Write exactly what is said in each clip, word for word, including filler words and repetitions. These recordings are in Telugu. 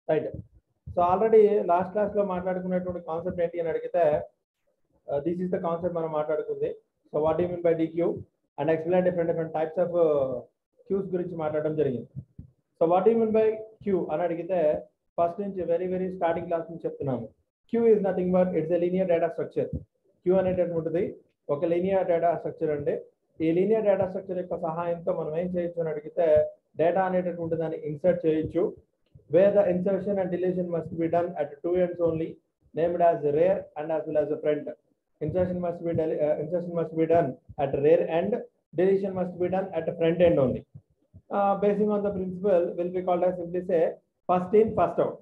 Right. So already last class లో మాట్లాడుకున్నటువంటి కాన్సెప్ట్ ఏంటి అని అడిగితే దిస్ ఇస్ ద కాన్సెప్ట్ మనం మాట్లాడుకుంది. So what you mean by dequeue and explain different different types of queues గురించి మాట్లాడడం జరిగింది. So what you mean by queue అని అడిగితే ఫస్ట్ నుంచి వెరీ వెరీ స్టార్టింగ్ క్లాస్ నుంచి చెప్తున్నాము. Queue is nothing but it's a linear data structure. Queue అనేటటువంటిది ఒక లీనియర్ డేటా స్ట్రక్చర్ అండి. ఈ లీనియర్ డేటా స్ట్రక్చర్ యొక్క సహాయంతో మనం ఏం చేయొచ్చు అని అడిగితే డేటా అనేటటువంటి దాన్ని ఇన్సర్ట్ చేయొచ్చు. Where the insertion and deletion must be done at two ends only, named as rear and as well as a front. Insertion must be uh, insertion must be done at rear end, deletion must be done at front end only. Uh, basing on the principle will be called as simply say first in first out.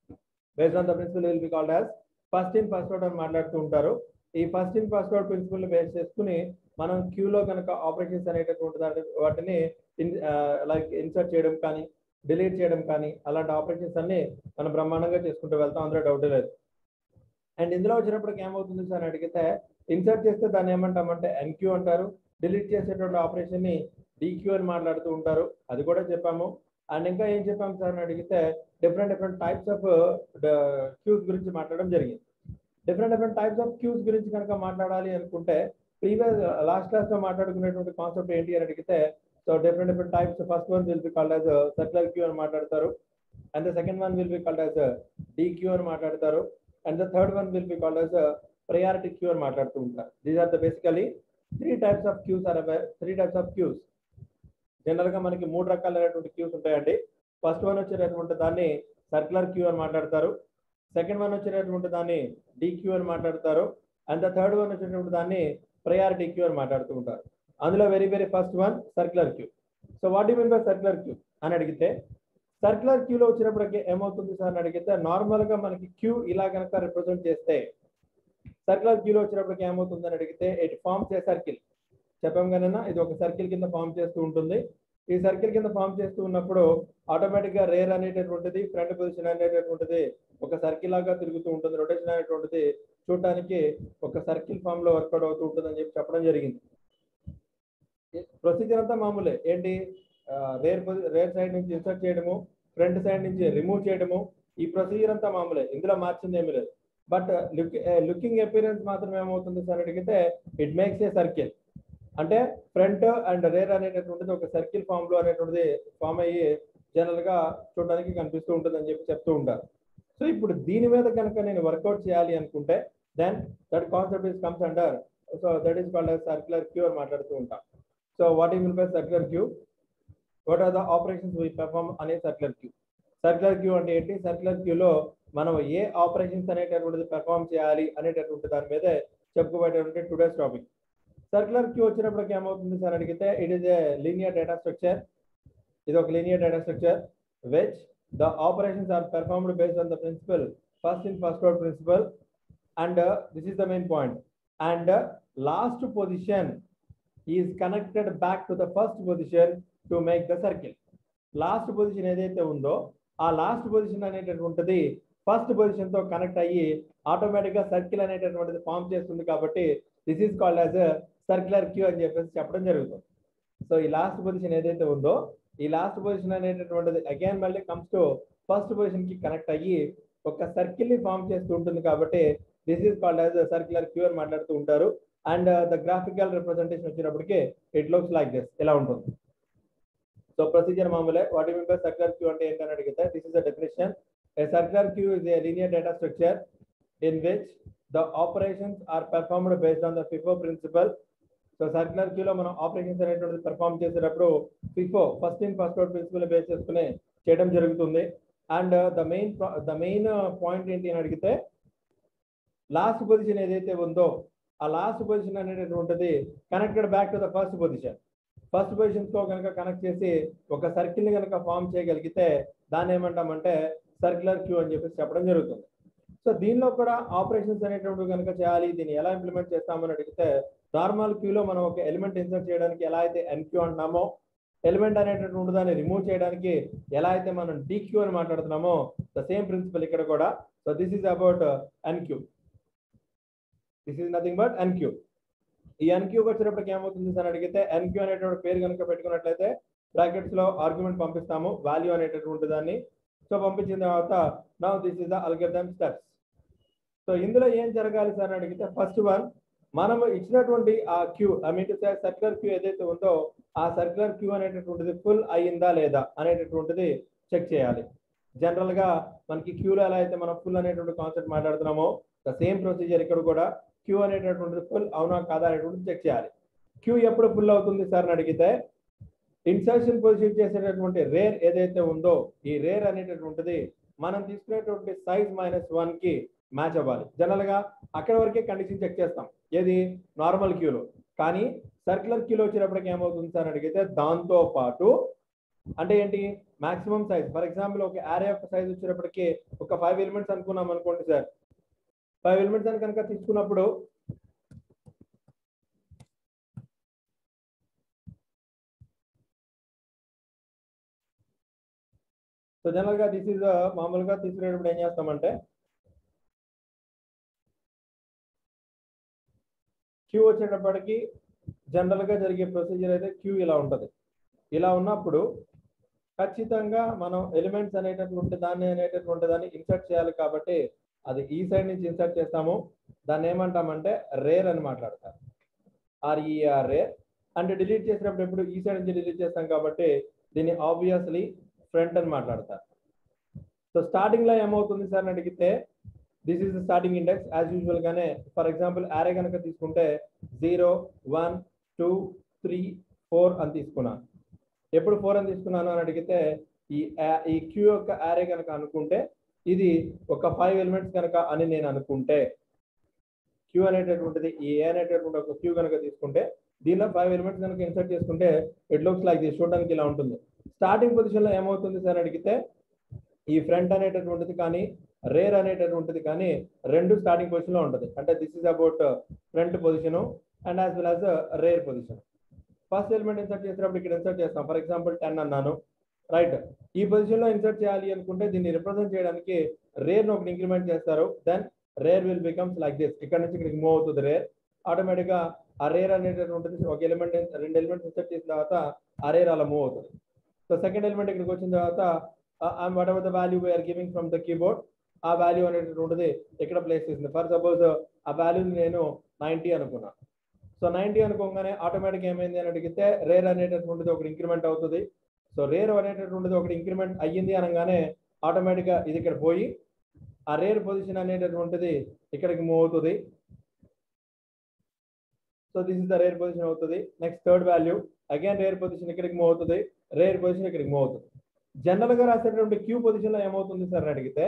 Based on the principle will be called as first in first out అని మాట్లాడుతూ ఉంటారు. ఈ first in first out principle base చేసుకుని మనం క్యూలో కనుక ఆపరేషన్స్ అనేటటువంటి వాటిని లైక్ ఇన్సర్ట్ చేయడం కానీ డిలీట్ చేయడం కానీ అలాంటి ఆపరేషన్స్ అన్ని మనం బ్రహ్మాండంగా చేసుకుంటూ వెళ్తాం, అందులో డౌట్ లేదు. అండ్ ఇందులో వచ్చినప్పటికి ఏమవుతుంది సార్ అని అడిగితే ఇన్సర్ట్ చేస్తే దాన్ని ఏమంటామంటే ఎన్క్యూ అంటారు, డిలీట్ చేసేటువంటి ఆపరేషన్ ని డిక్యూ అని మాట్లాడుతూ ఉంటారు, అది కూడా చెప్పాము. అండ్ ఇంకా ఏం చెప్పాము సార్ అని అడిగితే different different types of queues గురించి మాట్లాడడం జరిగింది. Different different types of queues గురించి కనుక మాట్లాడాలి అనుకుంటే ప్రీవియస్ లాస్ట్ క్లాస్ లో మాట్లాడుకునేటువంటి కాన్సెప్ట్ ఏంటి అని అడిగితే so different different types. First one will be called as circular queue అని మాట్లాడతారు, and the second one will be called as dequeue అని మాట్లాడతారు, and the third one will be called as priority queue అని మాట్లాడుతూ ఉంటారు. These are the basically three types of queues are three types of queues. General గా మనకి మూడు రకాలైనటువంటి క్యూస్ ఉంటాయండి. ఫస్ట్ వన్ వచ్చేటటువంటి దాన్ని సర్క్యులర్ క్యూ అని మాట్లాడతారు, సెకండ్ వన్ వచ్చేటటువంటి దాన్ని డిక్యూ అని మాట్లాడతారు, అండ్ ద థర్డ్ వన్ వచ్చేటటువంటి దాన్ని ప్రయారిటీ క్యూ అని మాట్లాడుతూ ఉంటారు. అందులో very very first one circular queue. So what you mean by circular queue అని అడిగితే సర్క్యులర్ క్యూలో వచ్చినప్పటికీ ఏమవుతుంది సార్ అని అడిగితే నార్మల్ గా మనకి క్యూ ఇలా కనుక రిప్రజెంట్ చేస్తే సర్క్యులర్ క్యూలో వచ్చినప్పటికీ ఏమవుతుంది అని అడిగితే ఇట్ ఫార్మ్స్ ఏ సర్కిల్. చెప్పాం కదన్నా ఇది ఒక సర్కిల్ కింద ఫామ్ చేస్తూ ఉంటుంది. ఈ సర్కిల్ కింద ఫామ్ చేస్తూ ఉన్నప్పుడు ఆటోమేటిక్ గా రేర్ అనేటటువంటిది ఫ్రంట్ పొజిషన్ అనేటటువంటిది ఒక సర్కిల్ లాగా తిరుగుతూ ఉంటుంది. రొటేషన్ అనేటువంటిది చూడటానికి ఒక సర్కిల్ ఫామ్ లో వర్కౌట్ అవుతూ ఉంటుంది అని చెప్పి చెప్పడం జరిగింది. ప్రొసీజర్ అంతా మామూలే ఏంటి, రేర్ రేర్ సైడ్ నుంచి ఇన్సర్ట్ చేయడము, ఫ్రంట్ సైడ్ నుంచి రిమూవ్ చేయడము, ఈ ప్రొసీజర్ అంతా మామూలే, ఇందులో మార్చింది ఏమీ లేదు. బట్ లుక్ లుకింగ్ అపియరెన్స్ మాత్రం ఏమవుతుంది సార్ అడిగితే ఇట్ మేక్స్ ఏ సర్కిల్. అంటే ఫ్రంట్ అండ్ రేర్ అనేటటువంటిది ఒక సర్కిల్ ఫామ్ లో అనేటువంటిది ఫామ్ అయ్యి జనరల్ గా చూడడానికి కనిపిస్తూ ఉంటుంది అని చెప్పి చెప్తూ ఉంటారు. సో ఇప్పుడు దీని మీద కనుక నేను వర్కౌట్ చేయాలి అనుకుంటే then that concept is comes under so that is called as circular queue అని మాట్లాడుతూ ఉంటాం. So what you mean by circular queue, what are the operations we perform అనే సర్క్యులర్ క్యూ. సర్క్యులర్ క్యూ అంటే ఏంటి, సర్క్యులర్ క్యూలో మనం ఏ ఆపరేషన్స్ అనేటటువంటిది పెర్ఫార్మ్ చేయాలి అనేటటువంటి దాని మీదే చెప్పుకోబడేటువంటి టుడేస్ టాపిక్. సర్క్యులర్ క్యూ వచ్చినప్పటికి ఏమవుతుంది సార్ అడిగితే it is a linear data structure. ఇది ఒక linear data structure which the operations are performed based on the principle first in first out principle, and this is the main point. And last position is connected back to the first position to make the circle. Last position ఏదైతే ఉందో ఆ లాస్ట్ పొజిషన్ అనేటటువంటిది ఫస్ట్ పొజిషన్ తో కనెక్ట్ అయ్యి ఆటోమేటిక్ గా సర్కిల్ అనేటటువంటిది ఫామ్ చేస్తుంది. కాబట్టి this is called as circular queue అని చెప్పేసి చెప్పడం జరుగుతుంది. సో ఈ లాస్ట్ పొజిషన్ ఏదైతే ఉందో ఈ లాస్ట్ పొజిషన్ అనేటటువంటిది అగైన్ మళ్ళీ కమ్స్ టు ఫస్ట్ పొజిషన్ కి కనెక్ట్ అయ్యి ఒక సర్కిల్ ని ఫామ్ చేస్తూ ఉంటుంది. కాబట్టి this is called as circular queue అని మాట్లాడుతూ ఉంటారు. అండ్ ద గ్రాఫికల్ రిప్రజెంటేషన్ వచ్చినప్పటికీ ఇట్ లుక్స్ లైక్ దిస్, ఇలా ఉంటుంది. సో ప్రొసీజర్ మామూలే. What you mean by circular queue అంటే ఏంటని అడిగితే this is the definition. A circular queue is a linear data structure in which the operations are performed based on the FIFO principle. So circular క్యూలో మనం ఆపరేషన్స్ అనేటువంటిది పెర్ఫార్మ్ చేసేటప్పుడు FIFO first in first out principle base చేసుకుని చేయడం జరుగుతుంది. And the main the main point ఏంటి అని అడిగితే లాస్ట్ పొజిషన్ ఏదైతే ఉందో ఆ లాస్ట్ పొజిషన్ అనేటటువంటిది connected back to the first position. First position తో కనుక కనెక్ట్ చేసి ఒక సర్కిల్ ని కనుక ఫామ్ చేయగలిగితే దాన్ని ఏమంటామంటే సర్క్యులర్ క్యూ అని చెప్పేసి చెప్పడం జరుగుతుంది. సో దీనిలో కూడా ఆపరేషన్స్ అనేటువంటి కనుక చేయాలి, దీన్ని ఎలా ఇంప్లిమెంట్ చేస్తామని అడిగితే నార్మల్ క్యూలో మనం ఒక ఎలిమెంట్ ఇన్సర్ట్ చేయడానికి ఎలా అయితే ఎన్క్యూ అంటున్నామో, ఎలిమెంట్ అనేటటువంటి దాన్ని రిమూవ్ చేయడానికి ఎలా అయితే మనం డిక్యూ అని మాట్లాడుతున్నామో ద సేమ్ ప్రిన్సిపల్ ఇక్కడ కూడా. So this is about enqueue. This is nothing but enqueue. ఈ ఎన్క్యూ వచ్చేటప్పటికి ఏమవుతుంది అని అడిగితే ఎన్క్యూ అనేటువంటి పేరు కనుక పెట్టుకున్నట్లయితే బ్రాకెట్స్ లో ఆర్గ్యుమెంట్ పంపిస్తాము వాల్యూ అనేటటువంటి దాన్ని. సో సో పంపించిన తర్వాత now this is the algorithm steps. So ఇందులో ఏం జరగాలి సార్ అని అడిగితే ఫస్ట్ వన్ మనం ఇచ్చినటువంటి ఆ queue I mean to say circular queue ఏదైతే ఉందో ఆ సర్క్యులర్ క్యూ అనేటటువంటిది ఫుల్ అయ్యిందా లేదా అనేటటువంటిది చెక్ చేయాలి. జనరల్ గా మనకి క్యూలో ఎలా అయితే మనం ఫుల్ అనేటువంటి కాన్సెప్ట్ మాట్లాడుతున్నామో ద సేమ్ ప్రొసీజర్ ఇక్కడ కూడా క్యూ అనేటటువంటిది ఫుల్ అవునా కాదా అనేటువంటిది చెక్ చేయాలి. క్యూ ఎప్పుడు ఫుల్ అవుతుంది సార్ అని అడిగితే ఇన్సర్షన్ పొజిషన్ చేసేటటువంటి రేర్ ఏదైతే ఉందో ఈ రేర్ అనేటటువంటిది మనం తీసుకునేటువంటి సైజ్ మైనస్ వన్ కి మ్యాచ్ అవ్వాలి. జనరల్ గా అక్కడ వరకే కండిషన్ చెక్ చేస్తాం ఏది నార్మల్ క్యూలో. కానీ సర్క్యులర్ క్యూలో వచ్చేటప్పటికి ఏమవుతుంది సార్ అడిగితే దాంతో పాటు అంటే ఏంటి మాక్సిమం సైజ్ ఫర్ ఎగ్జాంపుల్ ఒక యారే యొక్క సైజ్ వచ్చేటప్పటికి ఒక ఫైవ్ ఎలిమెంట్స్ అనుకున్నాం అనుకోండి సార్. ఫైవ్ ఎలిమెంట్స్ అని కనుక తీసుకున్నప్పుడు సో జనరల్ గా దిస్ ఇస్ మామూలుగా తీసుకునేటప్పుడు ఏం చేస్తామంటే క్యూ వచ్చేటప్పటికి జనరల్ గా జరిగే ప్రొసీజర్ అయితే క్యూ ఇలా ఉంటుంది. ఇలా ఉన్నప్పుడు ఖచ్చితంగా మనం ఎలిమెంట్స్ అనేటటువంటి దాన్ని అనేటటువంటి దాన్ని ఇన్సర్ట్ చేయాలి కాబట్టి అది ఈ సైడ్ నుంచి ఇన్సర్ట్ చేస్తాము. దాన్ని ఏమంటామంటే రేర్ అని మాట్లాడతారు. ఆర్ఈఆర్ రేర్ అంటే డిలీట్ చేసినప్పుడు ఎప్పుడు ఈ సైడ్ నుంచి డిలీట్ చేస్తాం కాబట్టి దీన్ని ఆబ్వియస్లీ ఫ్రంట్ అని మాట్లాడతారు. సో స్టార్టింగ్ లో ఏమవుతుంది సార్ అని అడిగితే this is the starting index as usual గానే ఫర్ ఎగ్జాంపుల్ యారే కనుక తీసుకుంటే zero one two three four అని తీసుకున్నాను. ఎప్పుడు ఫోర్ అని తీసుకున్నాను అని అడిగితే ఈ ఈ క్యూ యొక్క యారే కనుక అనుకుంటే ఇది ఒక ఫైవ్ ఎలిమెంట్స్ కనుక అని నేను అనుకుంటే క్యూ అనేటటువంటిది ఈ ఏ అనేటటువంటి ఒక క్యూ కనుక తీసుకుంటే దీనిలో ఫైవ్ ఎలిమెంట్స్ కనుక ఇన్సర్ట్ చేసుకుంటే ఇట్ లుక్స్ లైక్ దిస్. చూడడానికి ఇలా ఉంటుంది. స్టార్టింగ్ పొజిషన్ లో ఏమవుతుంది సార్ అడిగితే ఈ ఫ్రంట్ అనేటటువంటిది కానీ రేర్ అనేటటువంటిది కానీ రెండు స్టార్టింగ్ పొజిషన్ లో ఉంటుంది. అంటే this is about front position and as well as rear position. First element insert చేసినప్పుడు ఇక్కడ ఇన్సర్ట్ చేస్తాం. ఫర్ ఎగ్జాంపుల్ టెన్ అన్నాను రైట్. ఈ పొజిషన్ లో ఇన్సర్ట్ చేయాలి అనుకుంటే దీన్ని రిప్రజెంట్ చేయడానికి రేర్ ను ఒకటి ఇంక్రిమెంట్ చేస్తారు. Then rear will becomes like this. ఇక్కడ నుంచి ఇక్కడికి మూవ్ అవుతుంది రేర్. ఆటోమేటిక్ గా ఆ రేర్ అనేటటువంటిది ఒక ఎలిమెంట్ రెండు ఎలిమెంట్స్ ఇన్సర్ట్ చేసిన తర్వాత ఆ రేర్ అలా మూవ్ అవుతుంది. సో సెకండ్ ఎలిమెంట్ ఇక్కడికి వచ్చిన తర్వాత and whatever the value we are giving from the keyboard ఆ వాల్యూ అనేటటువంటిది ఇక్కడ ప్లేస్ చేసింది. ఫర్ సపోజ్ ఆ వాల్యూని నేను నైన్టీ అనుకున్నాను. సో నైన్టీ అనుకోగానే ఆటోమేటిక్ ఏమైంది అని అడిగితే రేర్ అనేటటువంటిది ఒకటి ఇంక్రిమెంట్ అవుతుంది. సో రేర్ అనేటటువంటిది ఒకటి ఇంక్రిమెంట్ అయ్యింది అనగానే ఆటోమేటిక్ గా ఇది ఇక్కడ పోయి ఆ రేర్ పొజిషన్ అనేటటువంటిది ఇక్కడికి మూవ్ అవుతుంది. So this is the rear position అవుతుంది. Next third value again rear position ఇక్కడికి మూవ్ అవుతుంది. రేర్ పొజిషన్ ఇక్కడికి మూవ్ అవుతుంది. జనరల్ గా రాసేటటువంటి క్యూ పొజిషన్ లో ఏమవుతుంది సార్ అని అడిగితే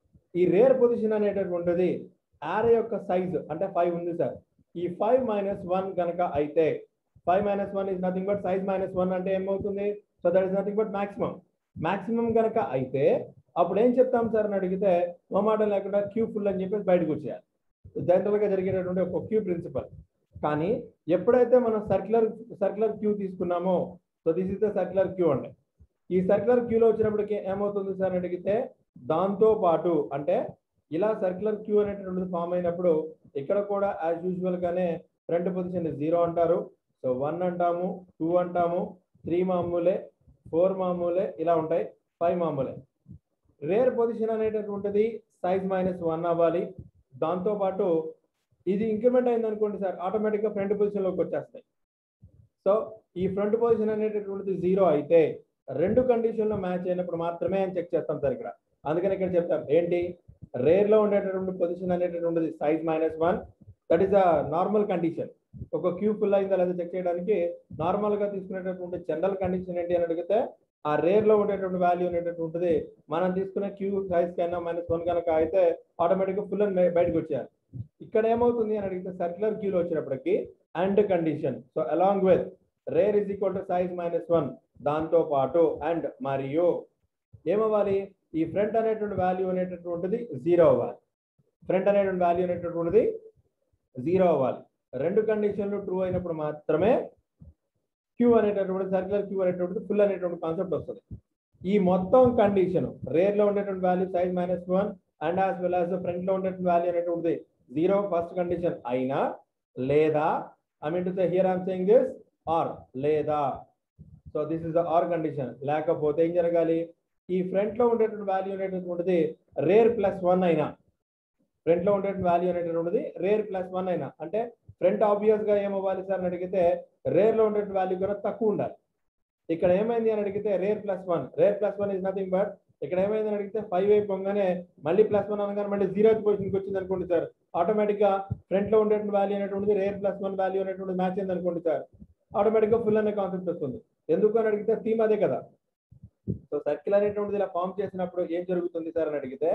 ఈ రేర్ పొజిషన్ అనేటటువంటిది యారే యొక్క సైజ్ అంటే ఫైవ్ ఉంది సార్. ఈ ఫైవ్ మైనస్ వన్ కనుక అయితే five minus one is nothing but size minus one అంటే ఏమవుతుంది. So that is nothing but maximum. Maximum కనుక అయితే అప్పుడు ఏం చెప్తాం సార్ అని అడిగితే మొమాటం లేకుండా క్యూ ఫుల్ అని చెప్పేసి బయటకు వచ్చేయాలి. జనరల్ గా జరిగేటటువంటి ఒక క్యూ ప్రిన్సిపల్. కానీ ఎప్పుడైతే మనం సర్క్యులర్ సర్క్యులర్ క్యూ తీసుకున్నామో so this is the circular queue అంటే ఈ సర్క్యులర్ క్యూలో వచ్చినప్పటికీ ఏమవుతుంది సార్ అని అడిగితే దాంతో పాటు అంటే ఇలా సర్క్యులర్ క్యూ అనేటటువంటిది ఫామ్ అయినప్పుడు ఇక్కడ కూడా యాజ్ యూజువల్ గానే ఫ్రంట్ పొజిషన్ జీరో అంటారు. సో వన్ అంటాము, టూ అంటాము, త్రీ మామూలే, ఫోర్ మామూలే, ఇలా ఉంటాయి, ఫైవ్ మామూలే. రేర్ పొజిషన్ అనేటటువంటిది సైజ్ మైనస్ వన్ అవ్వాలి. దాంతో పాటు ఇది ఇంక్రిమెంట్ అయింది అనుకోండి సార్ ఆటోమేటిక్ గా ఫ్రంట్ పొజిషన్ లోకి వచ్చేస్తాయి. సో ఈ ఫ్రంట్ పొజిషన్ అనేటటువంటిది జీరో అయితే రెండు కండిషన్లో మ్యాచ్ అయినప్పుడు మాత్రమే అని చెక్ చేస్తాం సార్ ఇక్కడ. అందుకని ఇక్కడ చెప్తాం ఏంటి రేర్ లో ఉండేటటువంటి పొజిషన్ అనేటటువంటిది size minus one. That is the normal condition. ఒక క్యూ ఫుల్ అయిందా లేదా చెక్ చేయడానికి నార్మల్ గా తీసుకునేటటువంటి జనరల్ కండిషన్ ఏంటి అని అడిగితే ఆ రేర్ లో ఉండేటువంటి వాల్యూ అనేటటువంటిది మనం తీసుకునే క్యూ సైజ్ కన్నా మైనస్ వన్ కనుక అయితే ఆటోమేటిక్ గా ఫుల్ అని బయటకు వచ్చేయాలి. ఇక్కడ ఏమవుతుంది అని అడిగితే సర్క్యులర్ క్యూలో వచ్చేటప్పటికి and condition. So along with rear is equal to size minus one దాంతో పాటు అండ్ మరియు ఏమవ్వాలి ఈ ఫ్రంట్ అనేటువంటి వాల్యూ అనేటటువంటిది జీరో అవ్వాలి. ఫ్రంట్ అనేటువంటి వాల్యూ అనేటటువంటిది జీరో అవ్వాలి. రెండు కండిషన్లు ట్రూ అయినప్పుడు మాత్రమే క్యూ అనేటటువంటి సర్క్యులర్ క్యూ అనేటువంటిది ఫుల్ అనేటువంటి కాన్సెప్ట్ వస్తుంది. ఈ మొత్తం కండిషన్ రేర్ లో ఉండేటువంటి value size minus one and as well as front లో ఉండేటువంటి వాల్యూ అనేటువంటిది జీరో ఫస్ట్ కండిషన్ అయినా లేదా I mean to say here I am saying this or లేదా. So this is the or condition. లేకపోతే ఏం జరగాలి ఈ ఫ్రంట్ లో ఉండేటువంటి వాల్యూ అనేటటువంటిది రేర్ ప్లస్ వన్ అయినా ఫ్రంట్ లో ఉండేటువంటి వాల్యూ అనేటటువంటిది రేర్ ప్లస్ వన్ అయినా అంటే ఫ్రంట్ ఆబ్వియస్ గా ఏమవ్వాలి సార్ అని అడిగితే రేర్ లో ఉండేటువంటి వాల్యూ కూడా తక్కువ ఉండాలి. ఇక్కడ ఏమైంది అని అడిగితే rear plus one rear plus one is nothing but ఇక్కడ ఏమైంది అని అడిగితే ఫైవ్ అయిపోగానే మళ్ళీ ప్లస్ వన్ అనగానే మళ్ళీ జీరో పొజిషన్కి వచ్చింది అనుకోండి సార్, ఆటోమేటిక్ గా ఫ్రంట్ లో ఉండేటువంటి వాల్యూ అనేటువంటిది రేర్ ప్లస్ వన్ వాల్యూ అనేటువంటి మ్యాచ్ అయింది అనుకోండి సార్, ఆటోమేటిక్ గా ఫుల్ అనే కాన్సెప్ట్ వస్తుంది. ఎందుకు అని అడిగితే థీమ్ అదే కదా. సో సర్కిల్ అనేటువంటిది ఇలా ఫామ్ చేసినప్పుడు ఏం జరుగుతుంది సార్ అని అడిగితే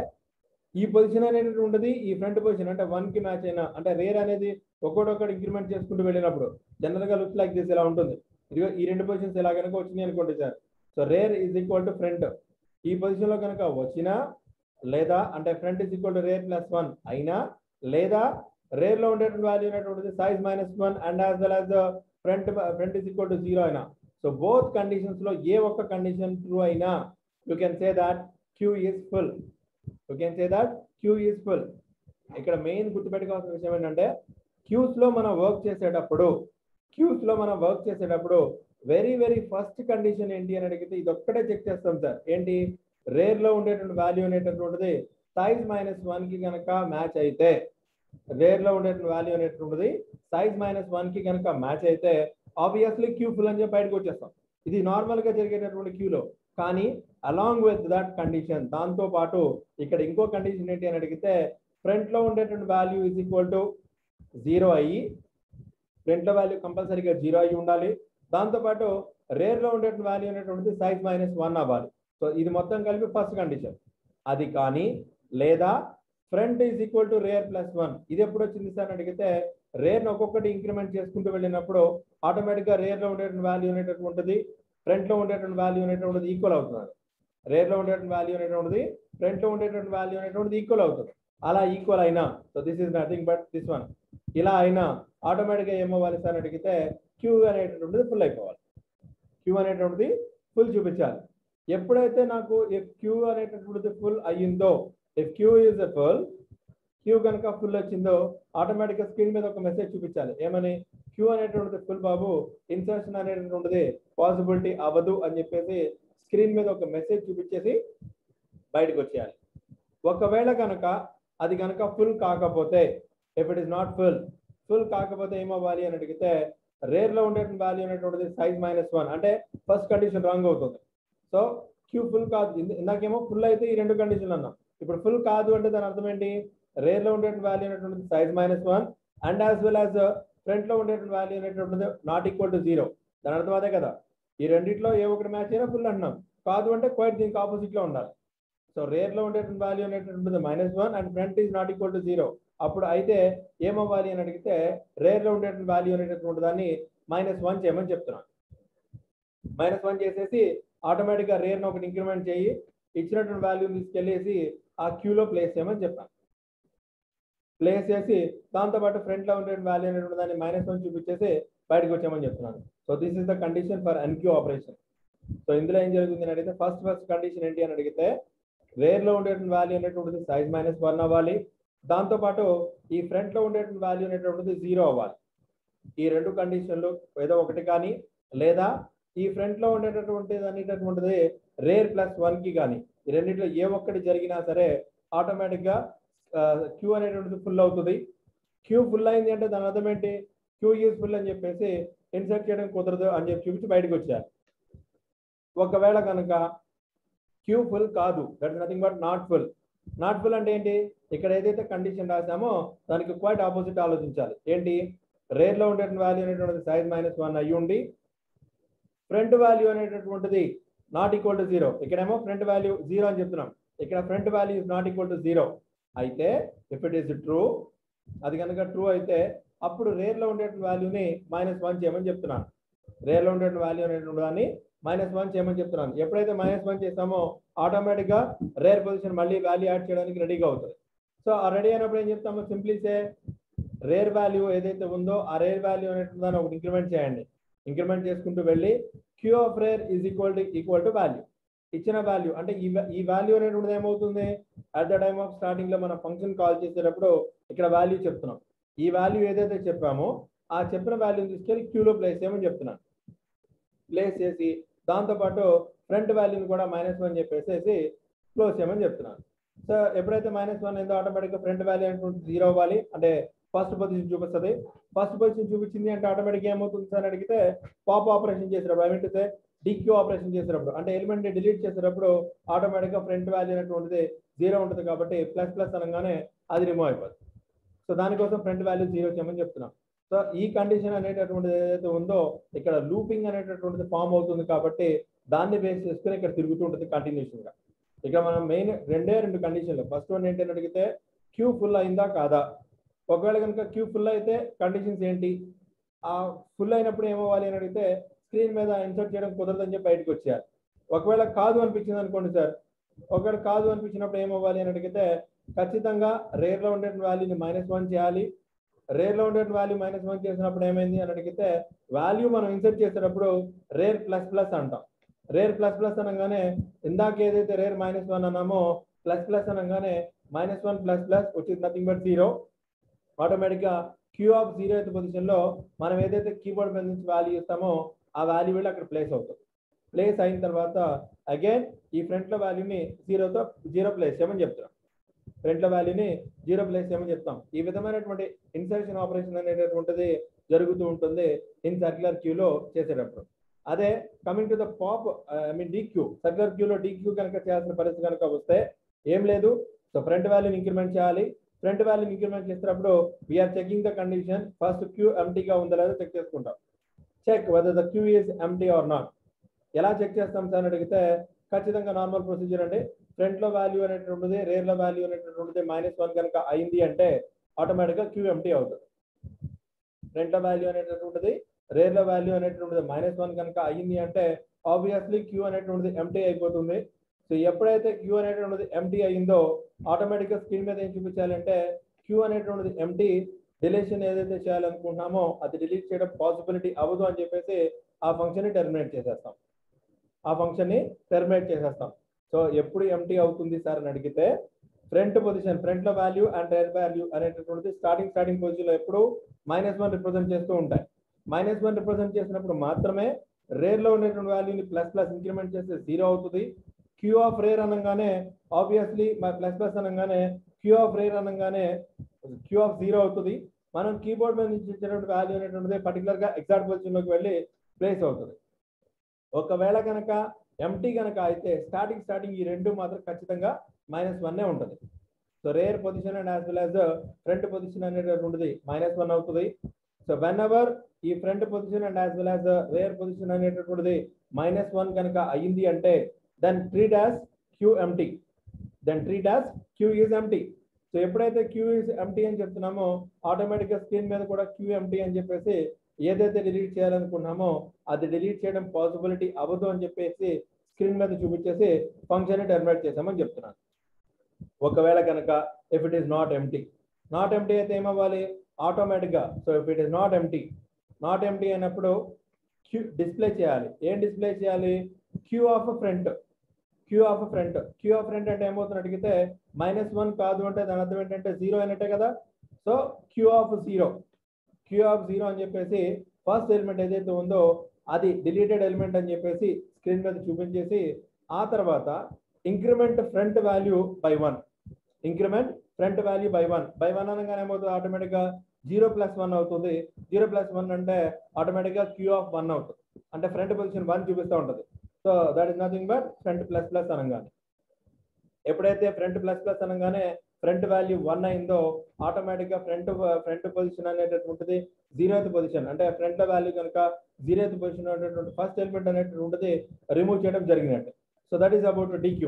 ఈ పొజిషన్ అనేటువంటిది ఈ ఫ్రంట్ పొజిషన్ అంటే వన్ కి మ్యాచ్ అయినా అంటే రేర్ అనేది ఒక్కొక్కటి ఇంక్రిమెంట్ చేసుకుంటూ వెళ్ళినప్పుడు జనరల్ గా లుక్ లైక్ దిస్ ఇలా ఉంటుంది. ఇదిగో ఈ రెండు పొజిషన్స్ ఎలా కనుక వచ్చినాయి అనుకోండి sir, so rear is equal to front ఈ పొజిషన్ లో కనుక వచ్చినా లేదా అంటే front is equal to rear plus one అయినా లేదా రేర్ లో ఉండేటువంటి వాల్యూ అనేటువంటిది size minus one and as well as front front is equal to zero అయినా, సో బోత్ కండిషన్స్ లో ఏ ఒక్క కండిషన్ ట్రూ అయినా you can say that queue is full. You can say that queue is full. ఇక్కడ మెయిన్ గుర్తుపెట్టుకోవాల్సిన విషయం ఏంటంటే క్యూస్ లో మనం వర్క్ చేసేటప్పుడు క్యూస్ లో మనం వర్క్ చేసేటప్పుడు వెరీ వెరీ ఫస్ట్ కండిషన్ ఏంటి అని అడిగితే ఇది ఒక్కటే చెక్ చేస్తాం సార్. ఏంటి? రేర్ లో ఉండేటువంటి వాల్యూ అనేటటువంటిది సైజ్ మైనస్ వన్ కి కనుక మ్యాచ్ అయితే రేర్ లో ఉండేటువంటి వాల్యూ అనేటువంటిది సైజ్ మైనస్ వన్ కి కనుక మ్యాచ్ అయితే ఆబ్వియస్లీ క్యూ ఫుల్ అని చెప్పి బయటకు వచ్చేస్తాం. ఇది నార్మల్ గా జరిగేటటువంటి క్యూలో. కానీ అలాంగ్ విత్ దట్ కండిషన్ దాంతో పాటు ఇక్కడ ఇంకో కండిషన్ ఏంటి అని అడిగితే ఫ్రంట్ లో ఉండేటువంటి value is equal to zero అయ్యి ఫ్రంట్ లో వాల్యూ కంపల్సరీగా జీరో అయ్యి ఉండాలి. దాంతో పాటు రేర్ లో ఉండేటువంటి వాల్యూ అనేటువంటిది సైజ్ మైనస్ వన్ అవ్వాలి. సో ఇది మొత్తం కలిపి ఫస్ట్ కండిషన్. అది కానీ లేదా front is equal to rear plus one ఇది ఎప్పుడు వచ్చింది సార్ అని అడిగితే రేర్ ఒక్కొక్కటి ఇంక్రిమెంట్ చేసుకుంటూ వెళ్ళినప్పుడు ఆటోమేటిక్ గా రేర్ లో ఉండేటువంటి వాల్యూ అనేటటువంటిది ఫ్రంట్ లో ఉండేటువంటి వాల్యూ అనేటువంటిది ఈక్వల్ అవుతుంది. రేర్ లో ఉండేటువంటి వాల్యూ అనేటువంటిది ఫ్రంట్ లో ఉండేటువంటి వాల్యూ అనేటువంటిది ఈక్వల్ అవుతుంది. అలా ఈక్వల్ అయినా so this is nothing but this one ఇలా అయినా ఆటోమేటిక్ గా ఏమవ్వాలి సార్ అడిగితే క్యూ అనేటటువంటిది ఫుల్ అయిపోవాలి. క్యూ అనేటువంటిది ఫుల్ చూపించాలి. ఎప్పుడైతే నాకు ఇఫ్ క్యూ అనేటటువంటిది ఫుల్ అయ్యిందో if queue is full queue కనుక ఫుల్ వచ్చిందో ఆటోమేటిక్ గా స్క్రీన్ మీద ఒక మెసేజ్ చూపించాలి. ఏమని? క్యూ అనేటువంటిది ఫుల్ బాబు, ఇన్సర్షన్ అనేటటువంటిది పాసిబిలిటీ అవ్వదు అని చెప్పేసి స్క్రీన్ మీద ఒక మెసేజ్ చూపించేసి బయటకు వచ్చేయాలి. ఒకవేళ కనుక అది కనుక ఫుల్ కాకపోతే if it is not full full కాకపోతే ఏమవ్వాలి అని అడిగితే రేర్ లో ఉండేటువంటి వాల్యూ అనేటువంటిది సైజ్ మైనస్ వన్ అంటే ఫస్ట్ కండిషన్ రాంగ్ అవుతుంది. సో క్యూ ఫుల్ కాదు. ఇందాకేమో ఫుల్ అయితే ఈ రెండు కండిషన్లు అన్నాం. ఇప్పుడు ఫుల్ కాదు అంటే దాని అర్థం ఏంటి? రేర్ లో ఉండేటువంటి వాల్యూ అనేటువంటిది size minus one and as well as front లో ఉండేటువంటి వాల్యూ అనేటువంటిది నాట్ ఈక్వల్ టు జీరో. దాని అర్థం అదే కదా. ఈ రెండిట్లో ఏ ఒకటి మ్యాచ్ అయినా ఫుల్ అంటున్నాం. కాదు అంటే క్వైట్ దీనికి ఆపోజిట్ లో ఉండాలి. సో రేర్ లో ఉండేటువంటి వాల్యూ అనేటువంటిది minus one and front is not equal to zero. అప్పుడు అయితే ఏమవ్వాలి అని అడిగితే రేర్ లో ఉండేటువంటి వాల్యూ అనేటటువంటి దాన్ని మైనస్ వన్ చేయమని చెప్తున్నాను. మైనస్ వన్ చేసేసి ఆటోమేటిక్ గా రేర్ ను ఒకటి ఇంక్రిమెంట్ చేయి ఇచ్చినటువంటి వాల్యూ తీసుకెళ్లేసి ఆ క్యూలో ప్లేస్ చేయమని చెప్పాను. ప్లేస్ చేసి దాంతో పాటు ఫ్రంట్ లో ఉండే వాల్యూ అనేటువంటి దాన్ని మైనస్ వన్ చూపించేసి బయటకు వచ్చామని చెప్తున్నాను. So this is the condition for enqueue operation. So ఇందులో ఏం జరుగుతుంది అని అడిగితే ఫస్ట్ ఫస్ట్ కండిషన్ ఏంటి అని అడిగితే రేర్ లో ఉండేటువంటి వాల్యూ అనేటువంటిది సైజ్ మైనస్ వన్ అవ్వాలి. దాంతో పాటు ఈ ఫ్రంట్ లో ఉండేటువంటి వాల్యూ అనేటువంటిది జీరో అవ్వాలి. ఈ రెండు కండిషన్లు ఏదో ఒకటి కానీ లేదా ఈ ఫ్రంట్ లో ఉండేటటువంటి అనేటటువంటిది రేర్ ప్లస్ వన్ కి కానీ ఈ రెండింటిలో ఏ ఒక్కటి జరిగినా సరే ఆటోమేటిక్ గా క్యూ అనేటువంటిది ఫుల్ అవుతుంది. క్యూ ఫుల్ అయింది అంటే దాని అర్థం ఏంటి? క్యూ ఈజ్ ఫుల్ అని చెప్పేసి ఇన్సర్ట్ చేయడం కుదరదు అని చెప్పి చూపించి బయటకు వచ్చారు. ఒకవేళ కనుక క్యూ ఫుల్ కాదు, that is nothing but not full. Not full అంటే ఏంటి? ఇక్కడ ఏదైతే కండిషన్ రాసామో దానికి క్వైట్ ఆపోజిట్ ఆలోచించాలి. ఏంటి? రేర్ లో ఉండేటువంటి వాల్యూ అనేటువంటిది సైజ్ మైనస్ వన్ అయ్యి ఉండి ఫ్రంట్ వాల్యూ అనేటటువంటిది నాట్ ఈక్వల్ టు జీరో. ఇక్కడేమో ఫ్రంట్ వాల్యూ జీరో అని చెప్తున్నాం. ఇక్కడ front value is not equal to zero అయితే ఇఫ్ ఇట్ ఈస్ ట్రూ అది కనుక ట్రూ అయితే అప్పుడు రేర్ లో ఉండేటువంటి వాల్యూని మైనస్ వన్ చేయమని చెప్తున్నాను. రేర్ లో ఉండేటువంటి వాల్యూ అనేటువంటి దాన్ని మైనస్ వన్ చేయమని చెప్తున్నాను. ఎప్పుడైతే మైనస్ వన్ చేస్తామో ఆటోమేటిక్ గా రేర్ పొజిషన్ మళ్ళీ వాల్యూ యాడ్ చేయడానికి రెడీగా అవుతుంది. సో ఆ రెడీ అయినప్పుడు ఏం చెప్తాము? సింప్లీ సే రేర్ వాల్యూ ఏదైతే ఉందో ఆ రేర్ వాల్యూ అనేటువంటి దాన్ని ఒకటి ఇంక్రిమెంట్ చేయండి. ఇంక్రిమెంట్ చేసుకుంటూ వెళ్ళి queue of rear is equal to equal to value ఇచ్చిన వాల్యూ అంటే ఈ ఈ వాల్యూ అనేటువంటిది ఏమవుతుంది? At the time of starting లో మనం ఫంక్షన్ కాల్ చేసేటప్పుడు ఇక్కడ వాల్యూ చెప్తున్నాం. ఈ వాల్యూ ఏదైతే చెప్పామో ఆ చెప్పిన వాల్యూని తీసుకెళ్ళి క్యూలో ప్లేస్ చేయమని చెప్తున్నాను. ప్లేస్ చేసి దాంతో పాటు ఫ్రంట్ వాల్యూని కూడా మైనస్ వన్ చెప్పేసి క్లోజ్ చేయమని చెప్తున్నాను. సో ఎప్పుడైతే మైనస్ వన్ ఏందో ఆటోమేటిక్గా ఫ్రంట్ వాల్యూ అంటే జీరో అవ్వాలి, అంటే ఫస్ట్ పొజిషన్ చూపిస్తుంది. ఫస్ట్ పొజిషన్ చూపించింది అంటే ఆటోమేటిక్గా ఏమవుతుంది సార్ అడిగితే పాప్ ఆపరేషన్ చేసినప్పుడు I mean to say dequeue operation చేసినప్పుడు అంటే ఎలిమెంట్ ని డిలీట్ చేసేటప్పుడు ఆటోమేటిక్గా ఫ్రంట్ వాల్యూ అనేటువంటిది జీరో ఉంటుంది కాబట్టి ప్లస్ ప్లస్ అనగానే అది రిమూవ్ అయిపోతుంది. సో దానికోసం ఫ్రంట్ వాల్యూ జీరో చేయమని చెప్తున్నాం. సో ఈ కండిషన్ అనేటటువంటిది ఏదైతే ఉందో ఇక్కడ లూపింగ్ అనేటటువంటిది ఫామ్ అవుతుంది కాబట్టి దాన్ని బేస్ చేసుకుని ఇక్కడ తిరుగుతూ ఉంటుంది కంటిన్యూషన్ గా. ఇక్కడ మనం మెయిన్ రెండే రెండు కండిషన్లు. ఫస్ట్ వన్ ఏంటని అడిగితే క్యూ ఫుల్ అయిందా కాదా. ఒకవేళ కనుక క్యూ ఫుల్ అయితే కండిషన్స్ ఏంటి, ఆ ఫుల్ అయినప్పుడు ఏమవ్వాలి అని అడిగితే స్క్రీన్ మీద ఇన్సర్ట్ చేయడం కుదరదని చెప్పి బయటకు వచ్చేయాలి. ఒకవేళ కాదు అనిపించింది అనుకోండి సార్, ఒకవేళ కాదు అనిపించినప్పుడు ఏమవ్వాలి అని అడిగితే ఖచ్చితంగా రేర్ లో ఉండే వాల్యూని మైనస్ వన్ చేయాలి. రేర్ లో ఉండే వాల్యూ మైనస్ వన్ చేసినప్పుడు ఏమైంది అని అడిగితే వాల్యూ మనం ఇన్సర్ట్ చేసేటప్పుడు రేర్ ప్లస్ ప్లస్ అంటాం. రేర్ ప్లస్ ప్లస్ అనగానే ఇందాక ఏదైతే రేర్ మైనస్ వన్ అన్నామో ప్లస్ ప్లస్ అనగానే minus one plus plus which is nothing but zero. Automatic గా క్యూ ఆఫ్ జీరో అయితే పొజిషన్ లో మనం ఏదైతే కీబోర్డ్ మీద నుంచి వాల్యూ ఇస్తామో ఆ వాల్యూ వెళ్ళి అక్కడ ప్లేస్ అవుతుంది. ప్లేస్ అయిన తర్వాత అగైన్ ఈ ఫ్రంట్ లో వాల్యూని జీరోతో జీరో ప్లేస్ చేయమని చెప్తున్నాం. ఫ్రంట్ లో వాల్యూని జీరో ప్లేస్ చేయమని చెప్తాం. ఈ విధమైనటువంటి ఇన్సర్షన్ ఆపరేషన్ అనేటటువంటిది జరుగుతూ ఉంటుంది ఇన్ సర్క్యులర్ క్యూలో చేసేటప్పుడు. అదే coming to the pop I mean dequeue, circular క్యూలో డిక్యూ కనుక చేయాల్సిన పరిస్థితి కనుక వస్తే ఏం లేదు. సో ఫ్రంట్ వాల్యూని ఇంక్రిమెంట్ చేయాలి. ఫ్రంట్ వాల్యూని ఇంక్రిమెంట్ చేసేటప్పుడు we are checking the condition. First queue ఎంటీగా ఉందో లేదో చెక్ చేసుకుంటాం. Check whether the queue is empty or not. ఎలా చెక్ చేస్తాం సార్ అని అడిగితే ఖచ్చితంగా నార్మల్ ప్రొసీజర్ అండి. ఫ్రంట్ లో వాల్యూ అనేటువంటిది రేర్ లో వాల్యూ అనేటటువంటిది మైనస్ వన్ కనుక అయింది అంటే ఆటోమేటిక్ గా క్యూ ఎంటీ అవుతుంది. ఫ్రంట్ లో వాల్యూ అనేటటువంటిది రేర్ లో వాల్యూ అనేటువంటిది మైనస్ వన్ కనుక అయ్యింది అంటే ఆబ్వియస్లీ క్యూ అనేటువంటిది ఎంటీ అయిపోతుంది. సో ఎప్పుడైతే క్యూ అనేటువంటిది ఎంటీ అయ్యిందో ఆటోమేటిక్ గా స్క్రీన్ మీద ఏం చూపించాలంటే క్యూ అనేటువంటిది ఎంటీ, డిలీషన్ ఏదైతే చేయాలనుకుంటున్నామో అది డిలీట్ చేయడం పాసిబిలిటీ అవ్వదు అని చెప్పేసి ఆ ఫంక్షన్ ని టెర్మినేట్ చేసేస్తాం. ఆ ఫంక్షన్ ని టెర్మినేట్ చేసేస్తాం. సో ఎప్పుడు ఎంటీ అవుతుంది సార్ అని అడిగితే ఫ్రంట్ పొజిషన్ ఫ్రంట్ లో వాల్యూ అండ్ రేర్ వాల్యూ అనేటటువంటిది స్టార్టింగ్ స్టార్టింగ్ పొజిషన్ లో ఎప్పుడు మైనస్ వన్ రిప్రజెంట్ చేస్తూ ఉంటాయి. మైనస్ వన్ రిప్రజెంట్ చేసినప్పుడు మాత్రమే రేర్ లో ఉండేటువంటి వాల్యూని ప్లస్ ప్లస్ ఇంక్రిమెంట్ చేస్తే జీరో అవుతుంది. క్యూ ఆఫ్ రేర్ అనగానే ఆబ్వియస్లీ ప్లస్ ప్లస్ అనగానే క్యూ ఆఫ్ రేర్ అనగానే క్యూ ఆఫ్ జీరో అవుతుంది. మనం కీబోర్డ్ మీద నుంచి ఇచ్చినటువంటి వాల్యూ అనేటువంటిది పర్టికులర్ గా ఎగ్జాక్ట్ పొజిషన్ లోకి వెళ్ళి ప్లేస్ అవుతుంది. ఒకవేళ కనుక ఎంటీ కనుక అయితే స్టార్టింగ్ స్టార్టింగ్ ఈ రెండు మాత్రం ఖచ్చితంగా మైనస్ వన్ ఉంటుంది. So rear position and as well as front position అనేటటువంటిది మైనస్ వన్ అవుతుంది. సో వెన్ ఎవర్ ఈ front position and as well as rear position అనేటటువంటిది మైనస్ వన్ కనుక అయ్యింది అంటే then treat as queue empty. Then treat as queue is empty. So ఎప్పుడైతే క్యూ ఈజ్ ఎంటీ అని చెప్తున్నామో ఆటోమేటిక్ గా స్క్రీన్ మీద కూడా క్యూ ఎంటీ అని చెప్పేసి ఏదైతే డిలీట్ చేయాలనుకున్నామో అది డిలీట్ చేయడం పాసిబిలిటీ అవ్వదు అని చెప్పేసి స్క్రీన్ మీద చూపించేసి ఫంక్షన్ ని టెర్మినేట్ చేసామని చెప్తున్నాను. ఒకవేళ కనుక if it is not empty, not empty అయితే ఏమవ్వాలి ఆటోమేటిక్ గా. So if it is not empty, not empty అయినప్పుడు క్యూ డిస్ప్లే చేయాలి. ఏం డిస్ప్లే చేయాలి? Queue of front. Queue of front queue of front అంటే ఏమవుతుంది అడిగితే మైనస్ వన్ కాదు అంటే దాని అర్థం ఏంటంటే జీరో అయినట్టే కదా. So queue of zero, queue of zero అని చెప్పేసి ఫస్ట్ ఎలిమెంట్ ఏదైతే ఉందో అది డిలీటెడ్ ఎలిమెంట్ అని చెప్పేసి స్క్రీన్ మీద చూపించేసి ఆ తర్వాత increment front value by one. Increment front value by one. By one అనగానే ఏమవుతుంది ఆటోమేటిక్ గా జీరో ప్లస్ వన్ అవుతుంది. జీరో ప్లస్ వన్ అంటే ఆటోమేటిక్ గా క్యూ ఆఫ్ వన్ అవుతుంది. అంటే ఫ్రంట్ పొజిషన్ వన్ చూపిస్తూ ఉంటుంది. So that is nothing but front plus plus అనగానే ఎప్పుడైతే ఫ్రంట్ ప్లస్ ప్లస్ అనగానే ఫ్రంట్ వాల్యూ వన్ అయిందో ఆటోమేటిక్ గా ఫ్రంట్ ఫ్రంట్ పొజిషన్ అనేటటువంటిది జీరోత్ పొజిషన్ అంటే ఫ్రంట్ వాల్యూ కనుక జీరోత్ పొజిషన్ అనేటువంటి ఫస్ట్ ఎలిమెంట్ అనేటువంటిది రిమూవ్ చేయడం జరిగినట్టు. So that is about dequeue.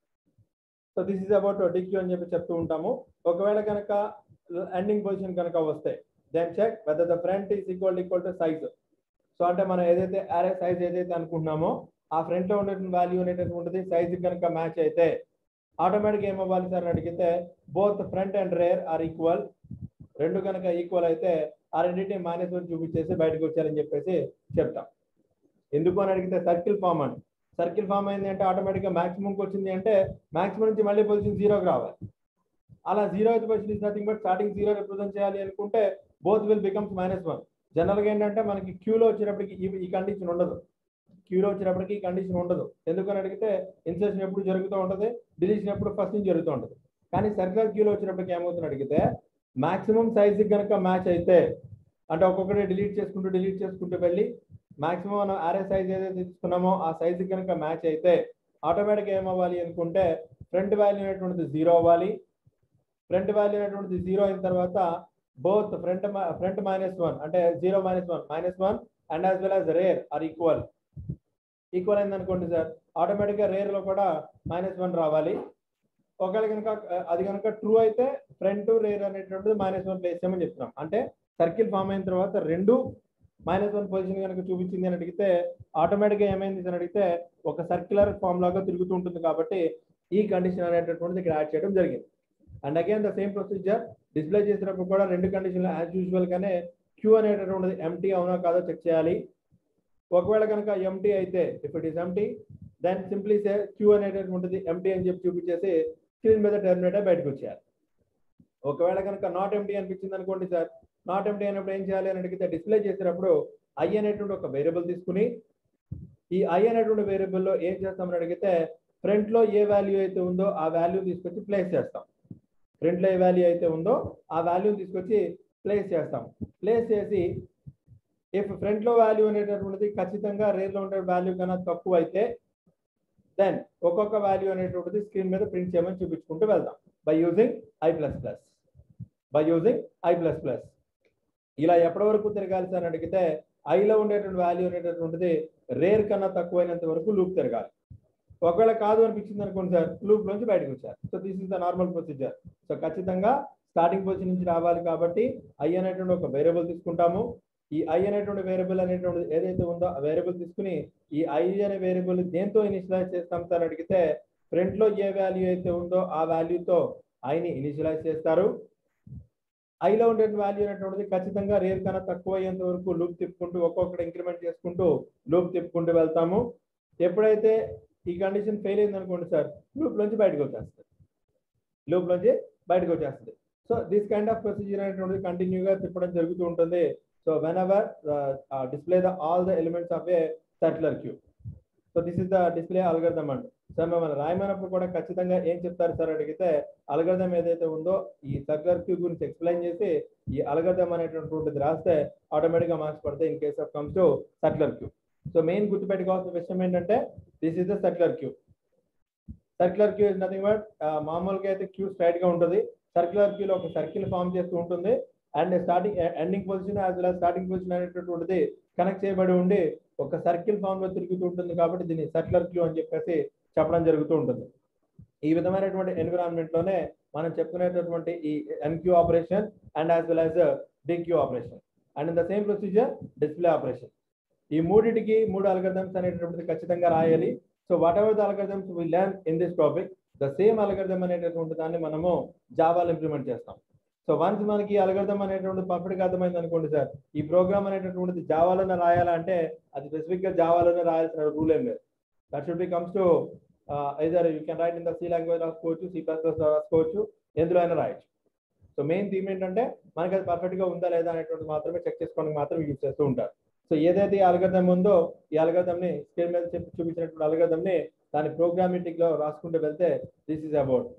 So this is about dequeue అని చెప్పి చెప్తూ ఉంటాము. ఒకవేళ కనుక ఎండింగ్ పొజిషన్ కనుక వస్తే then check whether the front is equal equal to size. So అంటే మనం ఏదైతే అరే సైజ్ ఏదైతే అనుకుంటున్నామో ఆ ఫ్రంట్ లో ఉండేటువంటి వాల్యూ అనేటటువంటిది సైజ్ కనుక మ్యాచ్ అయితే ఆటోమేటిక్ ఏమవ్వాలి సార్ అని అడిగితే both front and rear are equal. రెండు కనుక ఈక్వల్ అయితే ఆ రెండింటిని మైనస్ వన్ చూపించేసి బయటకు వచ్చారని చెప్పేసి చెప్తాం. ఎందుకు అని అడిగితే సర్కిల్ ఫామ్ అండి. సర్కిల్ ఫామ్ అయింది అంటే ఆటోమేటిక్ గా మాక్సిమంకి వచ్చింది అంటే మాక్సిమం నుంచి మళ్ళీ పొజిషన్ జీరోకి రావాలి. అలా జీరో అయితే position is nothing but starting zero represent చేయాలి అనుకుంటే both will becomes minus one. General గా ఏంటంటే మనకి క్యూలో వచ్చేటప్పటికి ఈ కండిషన్ ఉండదు. క్యూలో వచ్చినప్పటికీ కండిషన్ ఉండదు. ఎందుకని అడిగితే ఇన్సర్షన్ ఎప్పుడు జరుగుతూ ఉంటుంది, డిలీషన్ ఎప్పుడు ఫస్ట్ నుంచి జరుగుతూ ఉంటుంది. కానీ సర్క్యులర్ క్యూలో వచ్చినప్పటికీ ఏమవుతుంది అడిగితే మాక్సిమం సైజ్ కనుక మ్యాచ్ అయితే, అంటే ఒక్కొక్కటి డిలీట్ చేసుకుంటూ డిలీట్ చేసుకుంటూ వెళ్ళి మాక్సిమం మనం ఆర్ఏ సైజ్ ఏదైతే తీసుకున్నామో ఆ సైజ్ కనుక మ్యాచ్ అయితే ఆటోమేటిక్గా ఏమవ్వాలి అనుకుంటే ఫ్రంట్ వాల్యూ అనేటువంటిది జీరో అవ్వాలి. ఫ్రంట్ వాల్యూ అనేటువంటిది జీరో అయిన తర్వాత both front front minus one అంటే zero minus one minus one and as well as rear are equal. Equal అయింది అనుకోండి సార్, ఆటోమేటిక్గా రేర్ లో కూడా మైనస్ వన్ రావాలి. ఒకవేళ కనుక అది కనుక ట్రూ అయితే ఫ్రంట్ రేర్ అనేటువంటిది మైనస్ వన్ ప్లేస్ చేయమని చెప్తున్నాం. అంటే సర్కిల్ ఫామ్ అయిన తర్వాత రెండు మైనస్ వన్ పొజిషన్ కనుక చూపించింది అని అడిగితే ఆటోమేటిక్గా ఏమైంది అని అడిగితే ఒక సర్క్యులర్ ఫామ్ లాగా తిరుగుతూ ఉంటుంది. కాబట్టి ఈ కండిషన్ అనేటటువంటిది ఇక్కడ యాడ్ చేయడం జరిగింది. And again the same procedure display చేసినప్పుడు కూడా రెండు కండిషన్లు యాజ్ యూజువల్ గానే క్యూ అనేటటువంటిది ఎంటీ అవునా కాదో చెక్ చేయాలి. ఒకవేళ కనుక ఎంటీ అయితే if it is empty then simply say queue అనేటటువంటిది ఎంటీ అని చెప్పి చూపించేసి స్క్రీన్ మీద టెర్మినేటర్ బయటకు వచ్చేయాలి. ఒకవేళ కనుక నాట్ ఎంటీ అనిపించింది అనుకోండి సార్, నాట్ ఎంటీ అయినప్పుడు ఏం చేయాలి అని అడిగితే డిస్ప్లే చేసినప్పుడు ఐ అనేటువంటి ఒక వేరియబుల్ తీసుకుని ఈ ఐ అనేటువంటి వేరియబుల్లో ఏం చేస్తామని అడిగితే ఫ్రంట్ లో ఏ వాల్యూ అయితే ఉందో ఆ వాల్యూ తీసుకొచ్చి ప్లేస్ చేస్తాం. ఫ్రంట్ లో ఏ వాల్యూ అయితే ఉందో ఆ వాల్యూ తీసుకొచ్చి ప్లేస్ చేస్తాం. ప్లేస్ చేసి ఇఫ్ ఫ్రంట్ లో వాల్యూ అనేటటువంటిది ఖచ్చితంగా రేర్ లో ఉండే వాల్యూ కన్నా తక్కువ అయితే దెన్ ఒక్కొక్క వాల్యూ అనేటువంటిది స్క్రీన్ మీద ప్రింట్ చేయమని చూపించుకుంటూ వెళ్దాం by using I plus plus by using I plus plus. ఇలా ఎప్పటి వరకు తిరగాలి సార్ అని అడిగితే ఐలో ఉండేటువంటి వాల్యూ అనేటటువంటిది రేర్ కన్నా తక్కువైనంత వరకు లూప్ తిరగాలి. ఒకవేళ కాదు అనిపించింది అనుకోండి సార్, లూప్ నుంచి బయటకు వచ్చారు. So this is the normal procedure. So ఖచ్చితంగా స్టార్టింగ్ పొజిషన్ నుంచి రావాలి కాబట్టి ఐ అనేటువంటి ఒక వేరియబుల్ తీసుకుంటాము. ఈ ఐ అనేటువంటి వేరియబుల్ అనేటువంటి ఏదైతే ఉందో ఆ వేరియబుల్ తీసుకుని ఈ ఐ అనే వేరియబుల్ దేంతో ఇనిషియలైజ్ చేస్తాం సార్ అడిగితే ఫ్రంట్ లో ఏ వాల్యూ అయితే ఉందో ఆ వాల్యూతో ఐని ఇనిషియలైజ్ చేస్తారు. ఐలో ఉండే వాల్యూ అనేటువంటిది ఖచ్చితంగా రేర్ కన్నా తక్కువ అయ్యేంత వరకు లూప్ తిప్పుకుంటూ ఒక్కొక్కటి ఇంక్రిమెంట్ చేసుకుంటూ లూప్ తిప్పుకుంటూ వెళ్తాము. ఎప్పుడైతే ఈ కండిషన్ ఫెయిల్ అయింది అనుకోండి సార్, లూప్ నుంచి బయటకు వచ్చేస్తుంది లూప్ నుంచి బయటకు వచ్చేస్తుంది. So this kind of procedure అనేటువంటిది కంటిన్యూగా తిప్పడం జరుగుతూ ఉంటుంది. So whenever display the all the elements of a circular queue. So this is the display algorithm అండి. సార్ మిమ్మల్ని రాయమన్నప్పుడు కూడా ఖచ్చితంగా ఏం చెప్తారు సార్ అడిగితే అల్గోరిథం ఏదైతే ఉందో ఈ సర్క్యులర్ క్యూ గురించి ఎక్స్ప్లెయిన్ చేసి ఈ అల్గోరిథం అనేటువంటిది రాస్తే ఆటోమేటిక్ గా మార్క్స్ పడతాయి in case of comes to circular queue. So main గుర్తుపెట్టుకోవాల్సిన విషయం ఏంటంటే this is the circular queue. Circular queue is nothing but మామూలుగా అయితే క్యూ స్ట్రైట్ గా ఉంటుంది. సర్క్యులర్ క్యూలో ఒక సర్కిల్ ఫామ్ చేస్తూ ఉంటుంది and starting ending position as well starting position అనేటటువంటిది కనెక్ట్ చేయబడి ఉండి ఒక సర్కిల్ ఫామ్ లో తిరుగుతూ ఉంటుంది. కాబట్టి దీన్ని సర్క్యులర్ క్యూ అని చెప్పేసి చెప్పడం జరుగుతూ ఉంటుంది. ఈ విధమైనటువంటి ఎన్విరాన్మెంట్ లోనే మనం చెప్పుకునేటటువంటి ఈ enqueue operation and as well as dequeue operation and in the same procedure display operation. ఈ మూడింటికి మూడు అల్గోరిథమ్స్ అనేటటువంటిది ఖచ్చితంగా రాయాలి. So whatever the algorithms we learn in this topic the same algorithm అనేటటువంటి దాన్ని మనము జావాలో ఇంప్లిమెంట్ చేస్తాం. సో వన్స్ మనకి అల్గోరిథం అనేటువంటి పర్ఫెక్ట్ గా అర్థమైంది అనుకోండి సార్, ఈ ప్రోగ్రామ్ అనేటటువంటిది జావాలోనే రాయాలంటే అది స్పెసిఫిక్ గా జావాలోనే రాయాల్సిన రూల్ ఏం లేదు. That should be comes to either you can write in the C language రాసుకోవచ్చు, సి ప్లస్ ప్లస్ రాసుకోవచ్చు, ఎందులో అయినా రాయొచ్చు. సో మెయిన్ థీమ్ ఏంటంటే మనకి అది పర్ఫెక్ట్ గా ఉందా లేదా అనేటువంటి మాత్రమే చెక్ చేసుకోవడానికి మాత్రం యూజ్ చేస్తూ ఉంటారు. సో ఏదైతే ఈ అల్గోరిథం ఉందో ఈ అల్గోరిథం ని స్క్రీన్ మీద చెప్పి చూపించినటువంటి అల్గోరిథం ని దాని ప్రోగ్రామేటిక్ లో రాసుకుంటూ వెళ్తే దిస్ ఇస్ అబౌట్.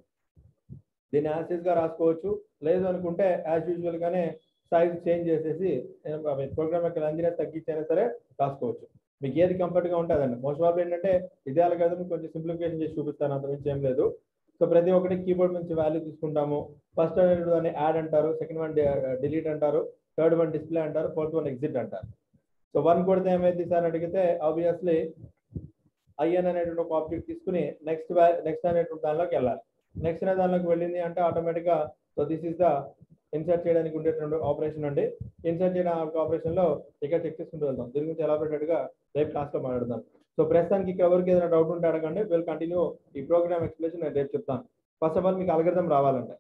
దీన్ని యాసిస్ గా రాసుకోవచ్చు, లేదు అనుకుంటే యాజ్ యూజువల్ గానే సైజ్ చేంజ్ చేసేసి ప్రోగ్రామ్ యొక్క లెంగ్త్ తగ్గించైనా సరే రాసుకోవచ్చు. మీకు ఏది కంఫర్ట్ గా ఉంటుందండి. మోస్ట్ ఆఫ్ ఏంటంటే ఇదే అల్గోరిథం కొంచెం సింప్లిఫికేషన్ చేసి చూపిస్తాను, అంత మించి ఏం లేదు. సో ప్రతి ఒక్కటి కీబోర్డ్ నుంచి వాల్యూ తీసుకుంటాము. ఫస్ట్ అనేటువంటి యాడ్ అంటారు, సెకండ్ వన్ డిలీట్ అంటారు, థర్డ్ వన్ డిస్ప్లే అంటారు, ఫోర్త్ వన్ ఎగ్జిట్ అంటారు. సో వన్ కొడితే ఏమైంది సార్ అడిగితే ఆబ్వియస్లీ ఐఎన్ అనేటువంటి ఒక ఆబ్జెక్ట్ తీసుకుని నెక్స్ట్ నెక్స్ట్ అనేటువంటి దానిలోకి వెళ్ళాలి. నెక్స్ట్ అనే దానిలోకి వెళ్ళింది అంటే ఆటోమేటిక్ గా so this is the insert చేయడానికి ఉండేటువంటి ఆపరేషన్ అండి. ఇన్సర్ట్ చేయడానికి ఆపరేషన్ లో ఇక్కడ చెక్ చేసుకుంటూ వెళ్దాం. దీని గురించి ఎలాబరేటెడ్ గా రేపు క్లాస్ లో మాట్లాడదాం. సో ప్రస్తుతానికి ఇక్కడ ఎవరికి ఏదైనా డౌట్ ఉంటే అడగండి, విల్ కంటిన్యూ ఈ ప్రోగ్రామ్ ఎక్స్ప్లెనేషన్ నేను రేపు చెప్తాను. ఫస్ట్ ఆఫ్ ఆల్ మీకు అల్గోరిథం రావాలంటే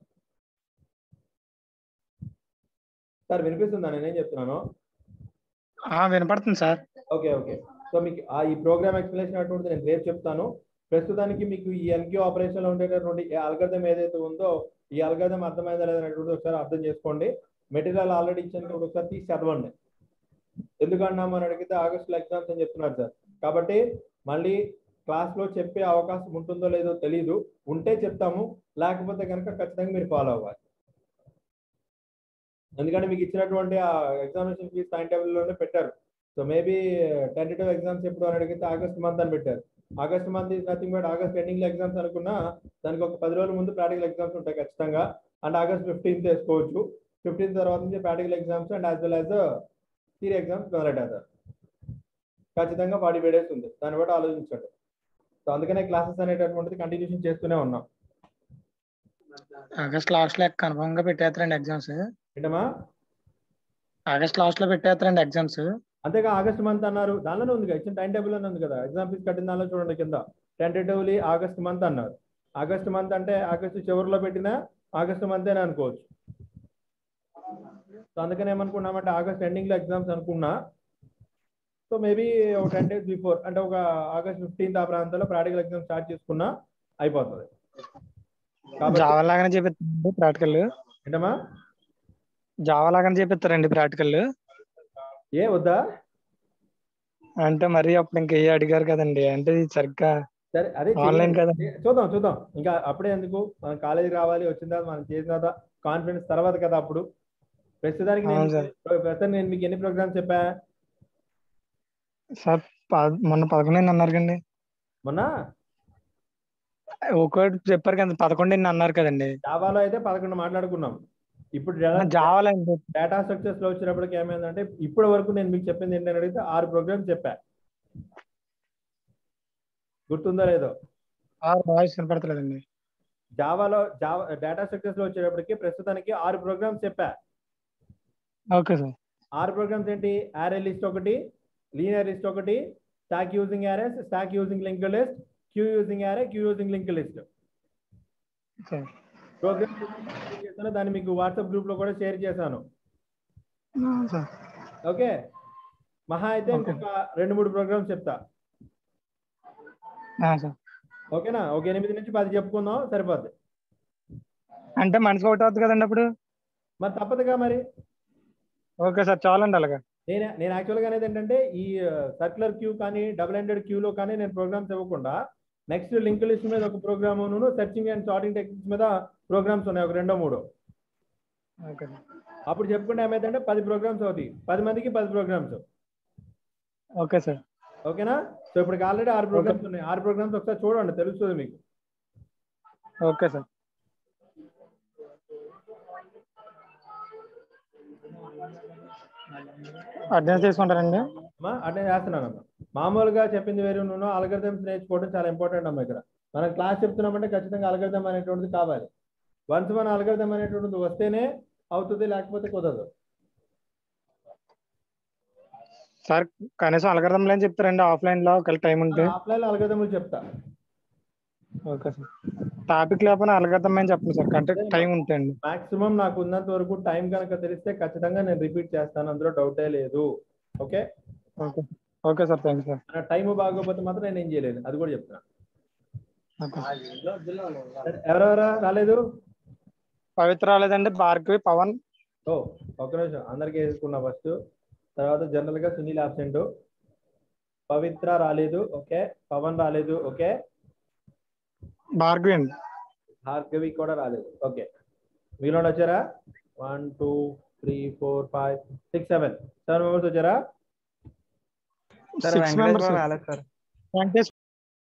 సార్ వినిపిస్తుందా నేనేం చెప్తున్నాను? వినపడుతుంది సార్. Okay okay. సో మీకు ఆ ఈ ప్రోగ్రామ్ ఎక్స్ప్లెనేషన్ అటువంటిది నేను రేపు చెప్తాను. ప్రస్తుతానికి మీకు ఈ ఎన్క్యూ ఆపరేషన్ లో ఉండేటటువంటి అల్గోరిథం ఏదైతే ఉందో ఈ అల్గోరిథం అర్థమైందా లేదనేటువంటి ఒకసారి అర్థం చేసుకోండి. మెటీరియల్ ఆల్రెడీ ఇచ్చాను ఒకసారి తీసి చదవండి. ఎందుకన్నా మనం అడిగితే ఆగస్టులో ఎగ్జామ్స్ అని చెప్తున్నారు సార్. కాబట్టి మళ్ళీ క్లాస్లో చెప్పే అవకాశం ఉంటుందో లేదో తెలీదు, ఉంటే చెప్తాము, లేకపోతే కనుక ఖచ్చితంగా మీరు ఫాలో అవ్వాలి. ఎందుకంటే మీకు ఇచ్చినటువంటి ఆ ఎగ్జామినేషన్ ఫీజ్ టైం టేబుల్లోనే పెట్టారు. సో మేబీ టెంటేటివ్ ఎగ్జామ్స్ ఎప్పుడు అని అడిగితే ఆగస్ట్ మంత్ అని పెట్టారు. August month is nothing but August ending exams అనుకున్నా దానికి ఒక పది రోజుల ముందు ప్రాక్టికల్ ఎగ్జామ్స్ ఉంటాయి ఖచ్చితంగా. అండ్ ఆగస్ట్ ఫిఫ్టీన్త్ వేసుకోవచ్చు. ఫిఫ్టీన్త్ తర్వాత నుంచి practical exams and as well as theory exams మొదలెట్టారు. ఖచ్చితంగా ఫార్టీ ఫైవ్ డేస్ ఉంది, దాన్ని బట్టి ఆలోచించండి. సో అందుకనే క్లాసెస్ అనేటటువంటిది కంటిన్యూషన్ చేస్తూనే ఉన్నాం. ఆగస్ట్ లాస్ట్ లో కన్ఫర్మ్ గా పెట్టేస్తారండి ఎగ్జామ్స్. ఏంటమ్మా? ఆగస్ట్ లాస్ట్ లో పెట్టేస్తారండి ఎగ్జామ్స్. అంతేగా ఆగస్ట్ మంత్ అన్నారు, దానిలోనే ఉంది ఇచ్చిన టైం టేబుల్ లోనే ఉంది కదా. ఎగ్జామ్ ఫీజ్ కట్టిన దానిలో చూడండి కింద టెంటేటివ్లీ ఆగస్ట్ మంత్ అన్నారు. ఆగస్ట్ మంత్ అంటే ఆగస్టు చివరిలో పెట్టినా ఆగస్ట్ మంత్ అని అనుకోవచ్చు. సో అందుకని ఏమనుకున్నామంటే ఆగస్ట్ ఎండింగ్ లో ఎగ్జామ్స్ అనుకున్నా. సో మేబీ ఒక టెన్ డేస్ బిఫోర్ అంటే ఒక ఆగస్ట్ ఫిఫ్టీన్త్ ఆ ప్రాంతంలో ప్రాక్టికల్ ఎగ్జామ్ స్టార్ట్ చేసుకున్నా అయిపోతుంది. జావా లాగానే చేపిస్తారండి ప్రాక్టికల్? ఏంటమ్మా? జావా లాగానే చేపిస్తారండి ప్రాక్టికల్? ఏ వద్దా అంటే మరి అప్పుడు ఇంకా ఏ అడిగారు కదండి, అంటే సరిగ్గా సరే అదే ఆన్లైన్ కదా. చూద్దాం చూద్దాం ఇంకా అప్పుడే ఎందుకు, మనం కాలేజీకి రావాలి, వచ్చిన తర్వాత మనం చేసిన తర్వాత కాన్ఫిడెన్స్ తర్వాత కదా అప్పుడు. ప్రస్తుతానికి నేను ప్రస్తుతం నేను మీకు ఎన్ని ప్రోగ్రామ్స్ చెప్పా సార్? మొన్న పదకొండు అన్నారు కండి. మొన్న ఒకటి చెప్పారు కదా, పదకొండు అన్నారు కదండి. జావాలో అయితే పదకొండు మాట్లాడుకున్నాం. ఇప్పుడు జావాలో డేటా స్ట్రక్చర్స్ లో వచ్చినప్పటికి ఏమైందంటే ఇప్పటి వరకు నేను మీకు చెప్పింది ఏంటని అడిగితే ఆరు ప్రోగ్రామ్స్ చెప్పా. గుర్తుందో లేదో? వాయిస్ వినపడతలేదండి. జావాలో జావా డేటా స్ట్రక్చర్స్ లో వచ్చేటప్పటికి ప్రస్తుతానికి ఆరు ప్రోగ్రామ్స్ చెప్పా. Okay sir. ఆరు ప్రోగ్రామ్స్ ఏంటి? యారే లిస్ట్ ఒకటి, లీనియర్ లిస్ట్ ఒకటి, stack using arrays, stack using linked list, queue using array, queue using linked list. Program చేశాను, దాన్ని మీకు వాట్సాప్ గ్రూప్ లో కూడా షేర్ చేశాను. ఓకే, మహా అయితే ఇంకొక రెండు మూడు ప్రోగ్రామ్స్ చెప్తా. ఓకేనా? ఒక ఎనిమిది నుంచి పది చెప్పుకుందాం, సరిపోద్ది. అంటే మనిషి ఒకటి అవుతుంది కదండి అప్పుడు? మరి తప్పదుగా మరి. ఓకే సార్, చాలండి అలాగా. నేను నేను యాక్చువల్గా అనేది ఏంటంటే ఈ సర్క్యులర్ క్యూ కానీ డబుల్ ఎండెడ్ క్యూలో కానీ నేను ప్రోగ్రామ్స్ ఇవ్వకుండా నెక్స్ట్ లింక్ లిస్ట్ మీద ఒక program, searching and sorting techniques మీద ప్రోగ్రామ్స్ ఉన్నాయి, ఒక రెండో మూడో. అప్పుడు చెప్పుకుంటే ఏమైందంటే పది ప్రోగ్రామ్స్ అవుతాయి, పది మందికి పది ప్రోగ్రామ్స్. Okay sir. ఓకేనా? సో ఇప్పుడు ఆల్రెడీ ఆరు ప్రోగ్రామ్స్ ఉన్నాయి. ఆరు ప్రోగ్రామ్స్ ఒకసారి చూడండి, తెలుస్తుంది మీకు. Okay sir. అటెండెన్స్ తీసుకుంటారండి? అటెండ్ చేస్తున్నానమ్మా. మామూలుగా చెప్పింది వేరు, నువ్వు అల్గోరిథమ్స్ నేర్చుకోవడం చాలా ఇంపార్టెంట్ అమ్మా. ఇక్కడ మనం క్లాస్ చెప్తున్నామంటే ఖచ్చితంగా అల్గోరిథం అనేటువంటిది కావాలి. వన్స్ మన అల్గోరిథం అనేటువంటిది వస్తేనే అవుతుంది, లేకపోతే కుదరదు. సార్ కనీసం అల్గోరిథంలు ఏం చెప్తారండి ఆఫ్లైన్ లో ఒకవేళ టైం ఉంటే? ఆఫ్లైన్ లో అల్గోరిథంలు చెప్తా. Okay sir. టాపిక్ లేకపోయినా అల్గోరిథం ఏం చెప్పండి సార్, అంటే టైం ఉంటే అండి. మాక్సిమం నాకు ఉన్నంత వరకు టైం కనుక తెలిస్తే ఖచ్చితంగా నేను రిపీట్ చేస్తాను, అందులో డౌటే లేదు. Okay okay okay sir, thank you sir. Time బాగోకపోతే మాత్రం నేను ఏం చేయలేదు, అది కూడా చెప్తున్నా. ఎవరెవరా రాలేదు? పవిత్ర రాలేదండి, భార్గవి, పవన్. ఓ ఒక్క నిమిషం, అందరికి వేసుకున్నా ఫస్ట్, తర్వాత జనరల్ గా సునీల్ ఆబ్సెంట్, పవిత్ర రాలేదు, ఓకే, పవన్ రాలేదు, ఓకే, భార్గవి అండి. భార్గవి కూడా రాలేదు, ఓకే. మీలో వచ్చారా? One two three four five six seven seven members వచ్చారా? సిక్స్ మెంబర్స్ రాలేదు సార్. వెంకటేశ్వర